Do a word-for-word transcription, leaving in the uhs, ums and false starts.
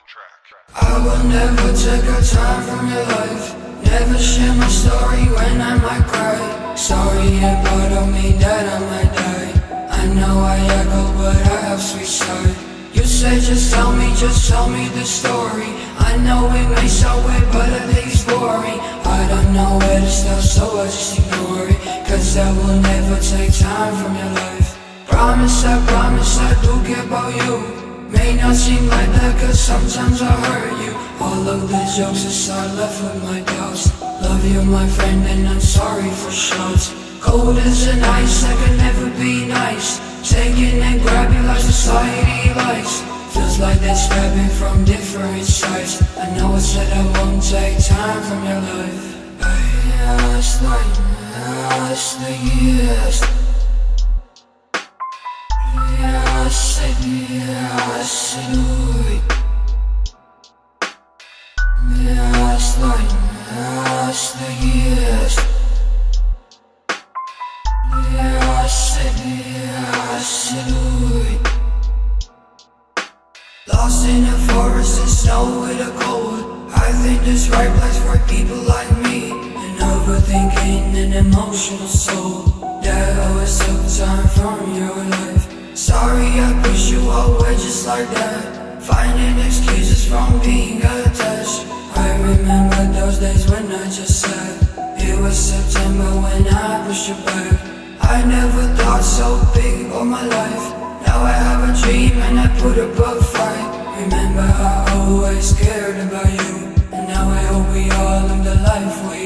I will never take a time from your life. Never share my story when I might cry. Sorry a part of me that I might die. I know I echo but I have sweet side. You say just tell me, just tell me the story. I know it may sound weird but I think it's boring. I don't know where to start so I just ignore it, cause I will never take time from your life. Promise, I promise I do care about you. May not seem like that cause sometimes I hurt you. All of the jokes aside, left with my doubts. Love you my friend and I'm sorry for shouts. Cold as an ice, I can never be nice. Taking and grabbing like society likes. Feels like they're stabbing from different sides. I know I said I won't take time from your life. I asked like I asked the years. I said, yeah, I said, ooh. Yeah, I said, I said, yes. Yeah, I said, yeah, I said, ooh. Lost in the forest and snow with a cold. I think this right place for people like me. An overthinking and emotional soul that always took time from your life. Sorry I pushed you away just like that, finding excuses from being attached. I remember those days when I just said it was September when I pushed you back. I never thought so big all my life. Now I have a dream and I put above fight. Remember I always cared about you, and now I hope we all live the life we